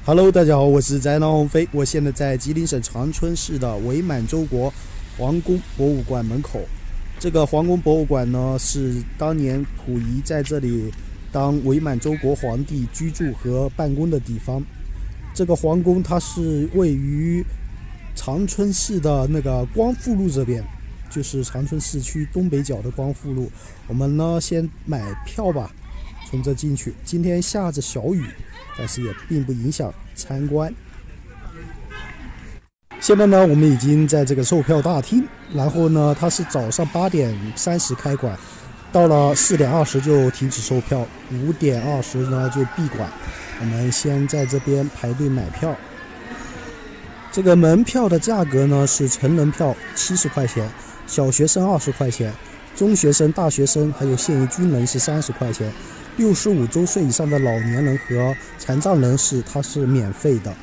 Hello， 大家好，我是宅男鸿飞，我现在在吉林省长春市的伪满洲国皇宫博物馆门口。这个皇宫博物馆呢，是当年溥仪在这里当伪满洲国皇帝居住和办公的地方。这个皇宫它是位于长春市的那个光复路这边，就是长春市区东北角的光复路。我们呢先买票吧，从这进去。今天下着小雨，但是也并不影响参观。现在呢，我们已经在这个售票大厅，然后呢，它是早上8点30开馆，到了4点20就停止售票，5点20呢就闭馆。我们先在这边排队买票。这个门票的价格呢是成人票70块钱，小学生20块钱，中学生、大学生还有现役军人是30块钱。65周岁以上的老年人和残障人士，它是免费的。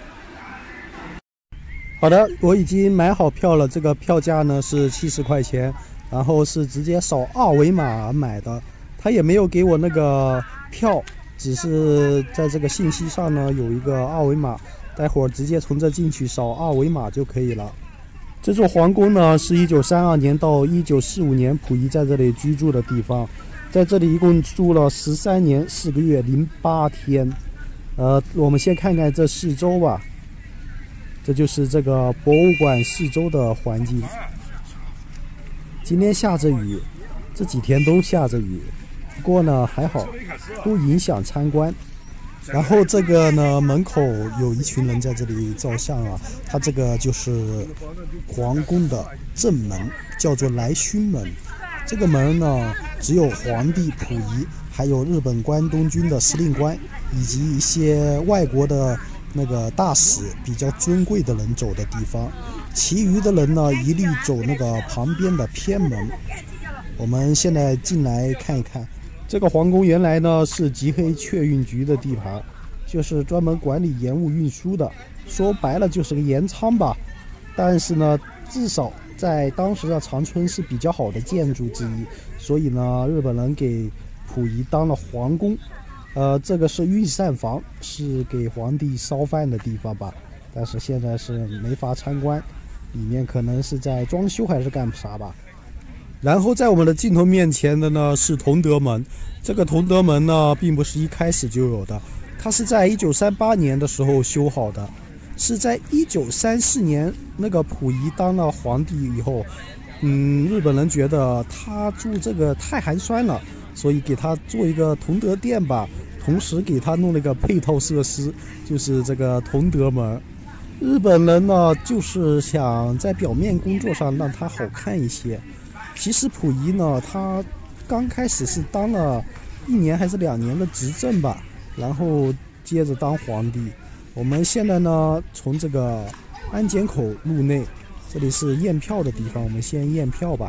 好的，我已经买好票了，这个票价呢是70块钱，然后是直接扫二维码买的，他也没有给我那个票，只是在这个信息上呢有一个二维码，待会儿直接从这进去扫二维码就可以了。这座皇宫呢是1932年到1945年溥仪在这里居住的地方。在这里一共住了13年4个月08天。我们先看看这四周吧。这就是这个博物馆四周的环境。今天下着雨，这几天都下着雨，不过呢还好，不影响参观。然后这个呢门口有一群人在这里照相啊，它这个就是皇宫的正门，叫做来勋门。这个门呢，只有皇帝溥仪，还有日本关东军的司令官，以及一些外国的那个大使比较尊贵的人走的地方。其余的人呢，一律走那个旁边的偏门。我们现在进来看一看，这个皇宫原来呢是吉黑确运局的地盘，就是专门管理盐务运输的，说白了就是个盐仓吧。但是呢，至少在当时的长春是比较好的建筑之一，所以呢，日本人给溥仪当了皇宫。这个是御膳房，是给皇帝烧饭的地方吧，但是现在是没法参观，里面可能是在装修还是干啥吧。然后在我们的镜头面前的呢是同德门，这个同德门呢并不是一开始就有的，它是在1938年的时候修好的。是在1934年那个溥仪当了皇帝以后，日本人觉得他住这个太寒酸了，所以给他做一个同德殿吧，同时给他弄了一个配套设施，就是这个同德门。日本人呢就是想在表面工作上让他好看一些。其实溥仪呢，他刚开始是当了1年还是2年的执政吧，然后接着当皇帝。我们现在呢，从这个安检口入内，这里是验票的地方，我们先验票吧。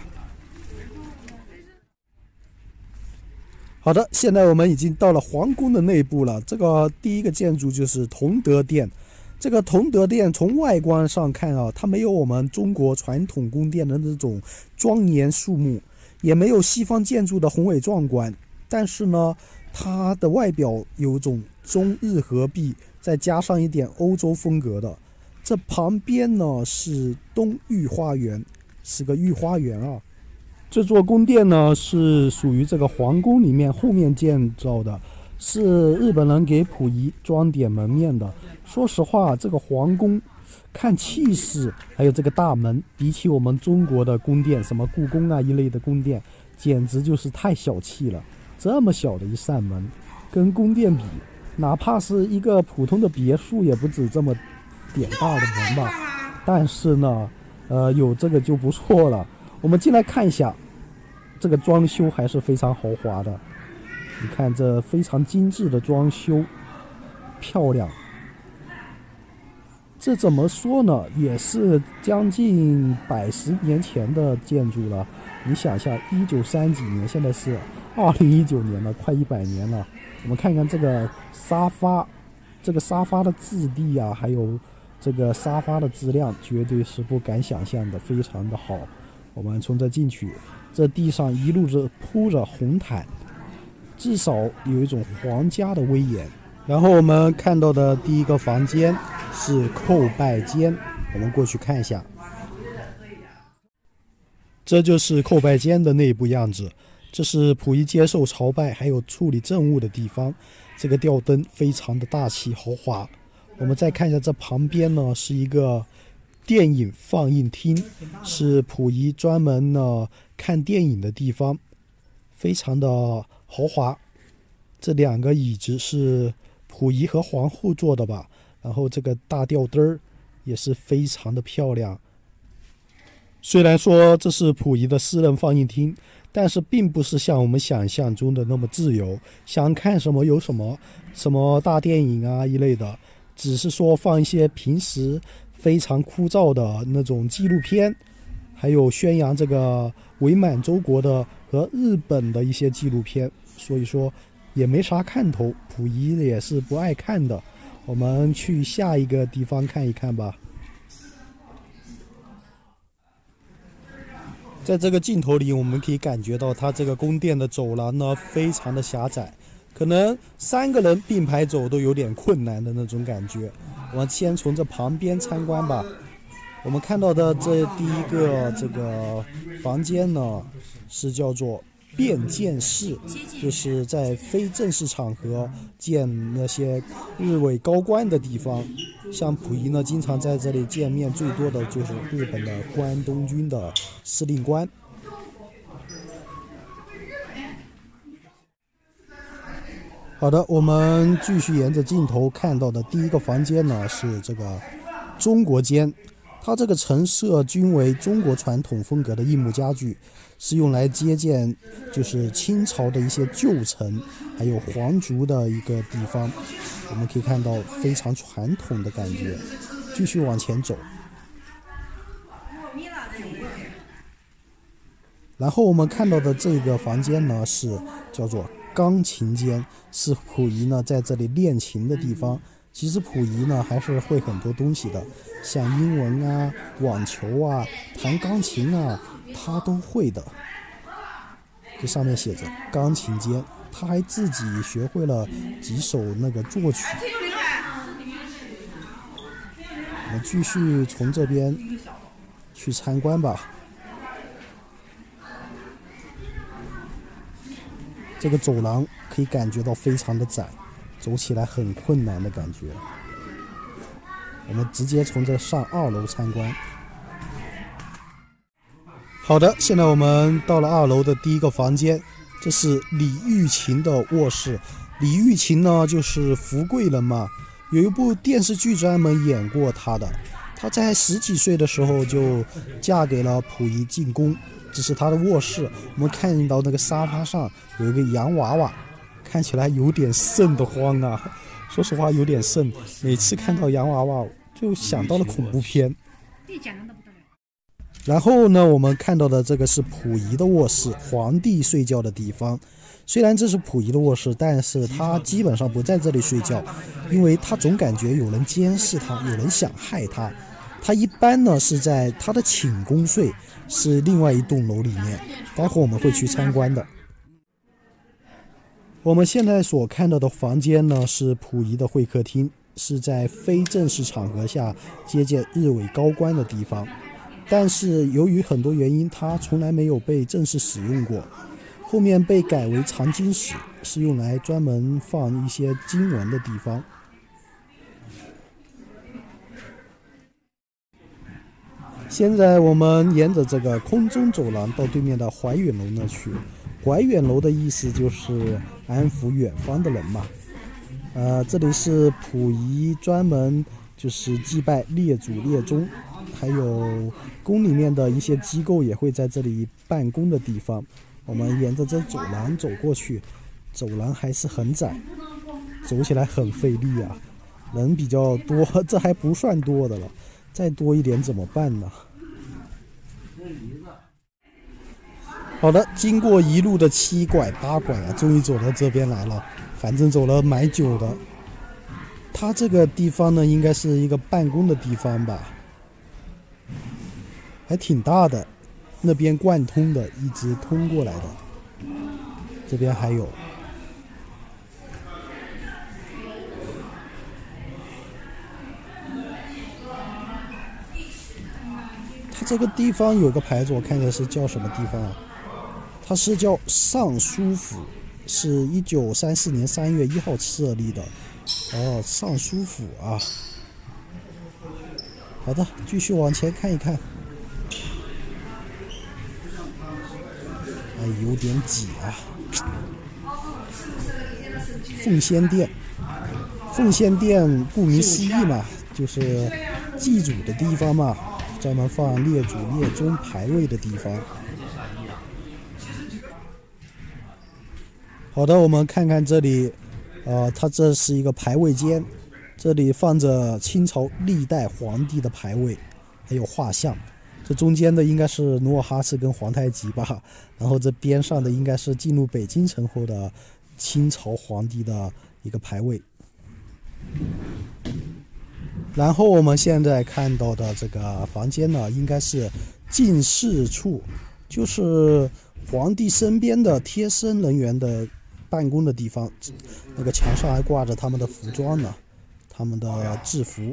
好的，现在我们已经到了皇宫的内部了。这个第一个建筑就是同德殿。这个同德殿从外观上看啊，它没有我们中国传统宫殿的那种庄严肃穆，也没有西方建筑的宏伟壮观，但是呢，它的外表有种中日合璧，再加上一点欧洲风格的。这旁边呢是东御花园，是个御花园啊。这座宫殿呢是属于这个皇宫里面后面建造的，是日本人给溥仪装点门面的。说实话，这个皇宫看气势，还有这个大门，比起我们中国的宫殿，什么故宫啊一类的宫殿，简直就是太小气了。这么小的一扇门，跟宫殿比，哪怕是一个普通的别墅也不止这么点大的门吧。但是呢，有这个就不错了。我们进来看一下，这个装修还是非常豪华的。你看这非常精致的装修，漂亮。这怎么说呢，也是将近110年前的建筑了。你想一下，1930几年，现在是2019年了，快100年了。我们看看这个沙发，这个沙发的质地啊，还有这个沙发的质量，绝对是不敢想象的，非常的好。我们从这进去，这地上一路铺着红毯，至少有一种皇家的威严。 然后我们看到的第一个房间是叩拜间，我们过去看一下。这就是叩拜间的内部样子，这是溥仪接受朝拜还有处理政务的地方。这个吊灯非常的大气豪华。我们再看一下这旁边呢，是一个电影放映厅，是溥仪专门呢看电影的地方，非常的豪华。这2个椅子是溥仪和皇后坐的吧，然后这个大吊灯也是非常的漂亮。虽然说这是溥仪的私人放映厅，但是并不是像我们想象中的那么自由，想看什么有什么，什么大电影啊一类的，只是说放一些平时非常枯燥的那种纪录片，还有宣扬这个伪满洲国的和日本的一些纪录片，所以说也没啥看头，溥仪也是不爱看的。我们去下一个地方看一看吧。在这个镜头里，我们可以感觉到它这个宫殿的走廊呢非常的狭窄，可能3个人并排走都有点困难的那种感觉。我们先从这旁边参观吧。我们看到的这第一个这个房间呢，是叫做便见室，就是在非正式场合见那些日伪高官的地方。像溥仪呢，经常在这里见面最多的就是日本的关东军的司令官。好的，我们继续沿着镜头看到的第一个房间呢，是这个中国间。它这个陈设均为中国传统风格的硬木家具，是用来接见就是清朝的一些旧臣还有皇族的一个地方。我们可以看到非常传统的感觉。继续往前走，然后我们看到的这个房间呢，是叫做钢琴间，是溥仪呢在这里练琴的地方。其实溥仪呢还是会很多东西的，像英文啊、网球啊、弹钢琴啊，他都会的。这上面写着钢琴间，他还自己学会了几首那个作曲。我们继续从这边去参观吧。这个走廊可以感觉到非常的窄，走起来很困难的感觉。我们直接从这上2楼参观。好的，现在我们到了2楼的第一个房间，这是李玉琴的卧室。李玉琴呢，就是福贵人嘛，有一部电视剧专门演过她的。她在10几岁的时候就嫁给了溥仪进宫，这是她的卧室。我们看到那个沙发上有一个洋娃娃，看起来有点瘆得慌啊。说实话有点瘆，每次看到洋娃娃就想到了恐怖片。然后呢，我们看到的这个是溥仪的卧室，皇帝睡觉的地方。虽然这是溥仪的卧室，但是他基本上不在这里睡觉，因为他总感觉有人监视他，有人想害他。他一般呢是在他的寝宫睡，是另外一栋楼里面，待会我们会去参观的。我们现在所看到的房间呢，是溥仪的会客厅，是在非正式场合下接见日伪高官的地方。但是由于很多原因，它从来没有被正式使用过，后面被改为藏经室，是用来专门放一些经文的地方。现在我们沿着这个空中走廊到对面的怀远楼那去。怀远楼的意思就是安抚远方的人嘛。这里是溥仪专门就是祭拜列祖列宗，还有宫里面的一些机构也会在这里办公的地方。我们沿着这走廊走过去，走廊还是很窄，走起来很费力啊，人比较多，这还不算多的了，再多一点怎么办呢？好的，经过一路的7拐8拐啊，终于走到这边来了，反正走了蛮久的。它这个地方呢，应该是一个办公的地方吧，还挺大的，那边贯通的，一直通过来的。这边还有， 这个地方有个牌子，我看一下是叫什么地方啊？它是叫尚书府，是1934年3月1号设立的。哦，尚书府啊。好的，继续往前看一看。哎，有点挤啊。奉先殿，奉先殿顾名思义嘛，就是祭祖的地方嘛，专门放列祖列宗牌位的地方。好的，我们看看这里，它这是一个牌位间，这里放着清朝历代皇帝的牌位，还有画像。这中间的应该是努尔哈赤跟皇太极吧，然后这边上的应该是进入北京城后的清朝皇帝的一个牌位。然后我们现在看到的这个房间呢，应该是进士处，就是皇帝身边的贴身人员的办公的地方。那个墙上还挂着他们的服装呢，他们的制服。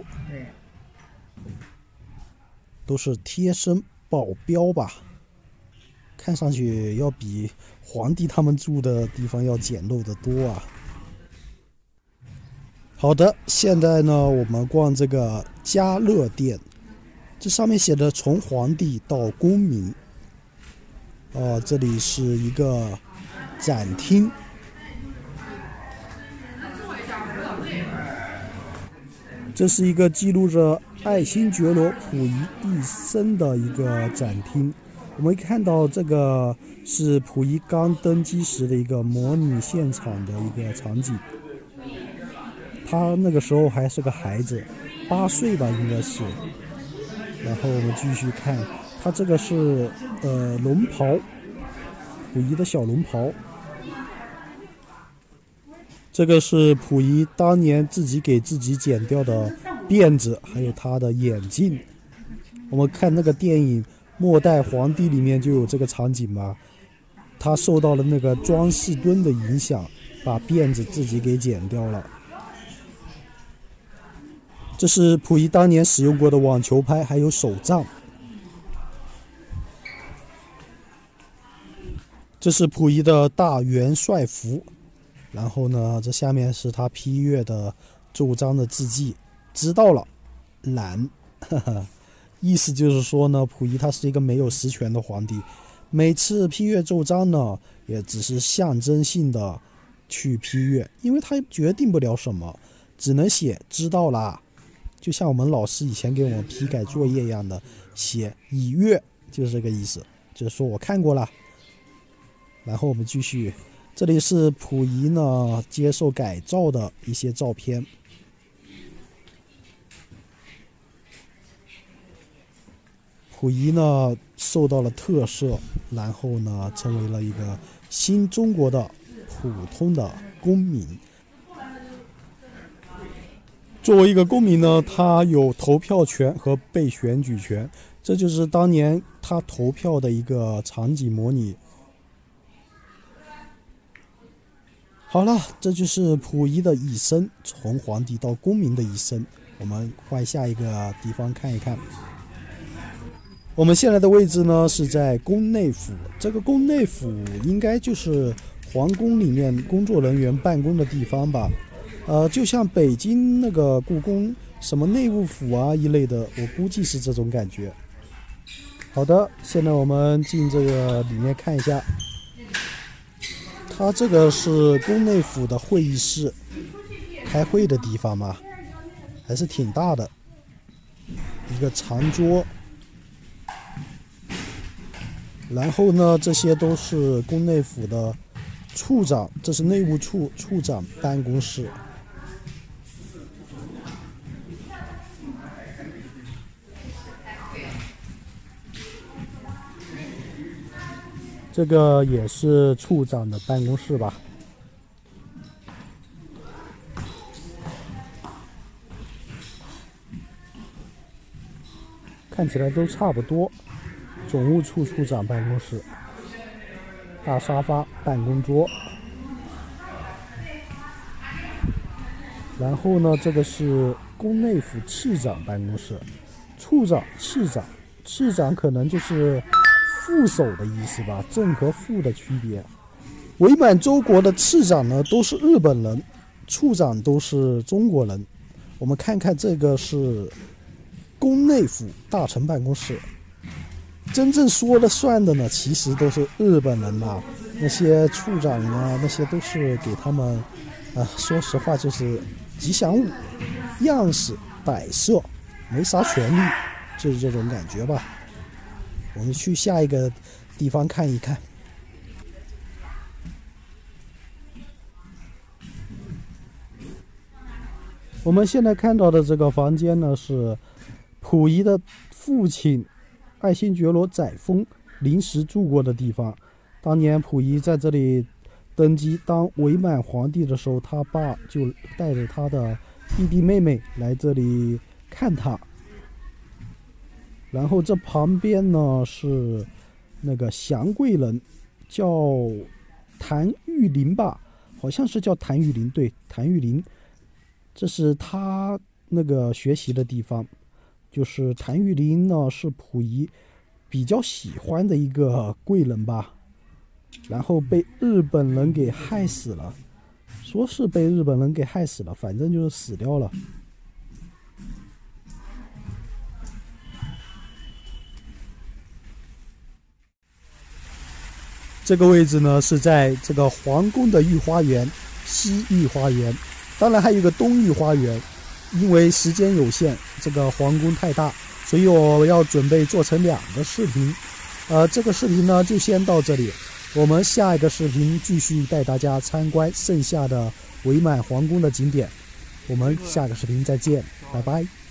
都是贴身保镖吧，看上去要比皇帝他们住的地方要简陋得多啊。好的，现在呢，我们逛这个嘉乐殿，这上面写的从皇帝到公民。这里是一个展厅。这是一个记录着爱新觉罗溥仪一生的一个展厅。我们看到这个是溥仪刚登基时的一个模拟现场的一个场景。他那个时候还是个孩子，8岁吧，应该是。然后我们继续看，他这个是龙袍，溥仪的小龙袍。这个是溥仪当年自己给自己剪掉的辫子，还有他的眼镜。我们看那个电影《末代皇帝》里面就有这个场景嘛，他受到了那个庄士敦的影响，把辫子自己给剪掉了。这是溥仪当年使用过的网球拍，还有手杖。这是溥仪的大元帅服。然后呢，这下面是他批阅的奏章的字迹，知道了，懒，意思就是说呢，溥仪他是一个没有实权的皇帝，每次批阅奏章呢，也只是象征性的去批阅，因为他决定不了什么，只能写知道啦，就像我们老师以前给我们批改作业一样的，写已阅，就是这个意思，就是说我看过了。然后我们继续。这里是溥仪呢接受改造的一些照片。溥仪呢受到了特赦，然后呢成为了一个新中国的普通的公民。作为一个公民呢，他有投票权和被选举权，这就是当年他投票的一个场景模拟。好了，这就是溥仪的一生，从皇帝到公民的一生。我们换下一个地方看一看。我们现在的位置呢是在宫内府，这个宫内府应该就是皇宫里面工作人员办公的地方吧。就像北京那个故宫什么内务府啊一类的，我估计是这种感觉。好的，现在我们进这个里面看一下。它这个是宫内府的会议室，开会的地方嘛，还是挺大的，一个长桌。然后呢，这些都是宫内府的处长，这是内务处处长办公室。这个也是处长的办公室吧。看起来都差不多。总务处处长办公室，大沙发、办公桌。然后呢，这个是宫内府次长办公室，处长、次长次长可能就是副手的意思吧，正和副的区别。伪满洲国的次长呢都是日本人，处长都是中国人。我们看看这个是宫内府大臣办公室，真正说了算的呢，其实都是日本人呐。那些处长啊，那些都是给他们，说实话就是吉祥物、样式摆设，没啥权利，就是这种感觉吧。我们去下一个地方看一看。我们现在看到的这个房间呢，是溥仪的父亲爱新觉罗载沣临时住过的地方。当年溥仪在这里登基当伪满皇帝的时候，他爸就带着他的弟弟妹妹来这里看他。然后这旁边呢是那个祥贵人，叫谭玉麟吧，好像是叫谭玉麟，对，谭玉麟。这是他那个学习的地方，就是谭玉麟呢是溥仪比较喜欢的一个贵人吧，然后被日本人给害死了，说是被日本人给害死了，反正就是死掉了。这个位置呢是在这个皇宫的御花园，西御花园。当然还有一个东御花园，因为时间有限，这个皇宫太大，所以我要准备做成2个视频。这个视频呢就先到这里，我们下一个视频继续带大家参观剩下的伪满皇宫的景点。我们下个视频再见，拜拜。